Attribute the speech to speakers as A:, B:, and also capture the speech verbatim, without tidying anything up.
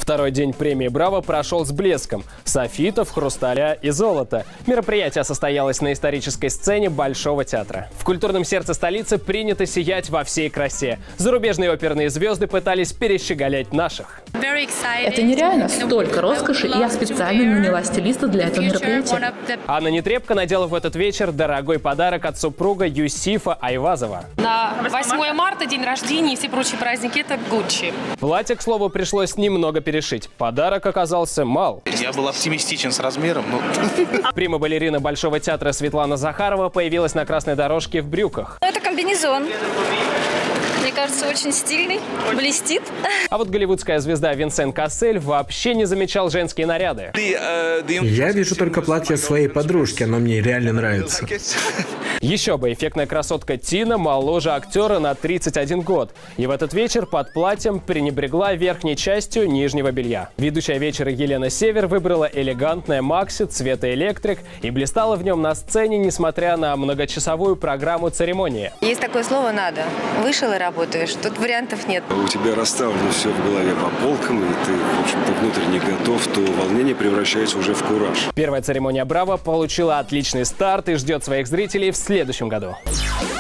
A: Второй день премии «Браво» прошел с блеском – софитов, хрусталя и золота. Мероприятие состоялось на исторической сцене Большого театра. В культурном сердце столицы принято сиять во всей красе. Зарубежные оперные звезды пытались перещеголять наших.
B: Это нереально, столько роскоши, и я специально наняла стилиста для этого мероприятия.
A: Анна Нетребко надела в этот вечер дорогой подарок от супруга Юсифа Айвазова.
C: На восьмое марта, день рождения и все прочие праздники – это Гуччи.
A: Платье, к слову, пришлось немного перешить. Подарок оказался мал.
D: Я был оптимистичен с размером, но...
A: Прима-балерина Большого театра Светлана Захарова появилась на красной дорожке в брюках.
E: Это комбинезон. Мне кажется, очень стильный, блестит.
A: А вот голливудская звезда Винсент Кассель вообще не замечал женские наряды.
F: Я вижу только платье своей подружки, оно мне реально нравится.
A: Еще бы, эффектная красотка Тина моложе актера на тридцать один год. И в этот вечер под платьем пренебрегла верхней частью нижнего белья. Ведущая вечера Елена Север выбрала элегантное макси цвета электрик и блистала в нем на сцене, несмотря на многочасовую программу церемонии.
G: Есть такое слово «надо». Вышел и работаешь. Тут вариантов нет.
H: У тебя расставлено все в голове по полкам, и ты, в общем-то, внутренне готов, то волнение превращается уже в кураж.
A: Первая церемония «Браво» получила отличный старт и ждет своих зрителей в следующем году.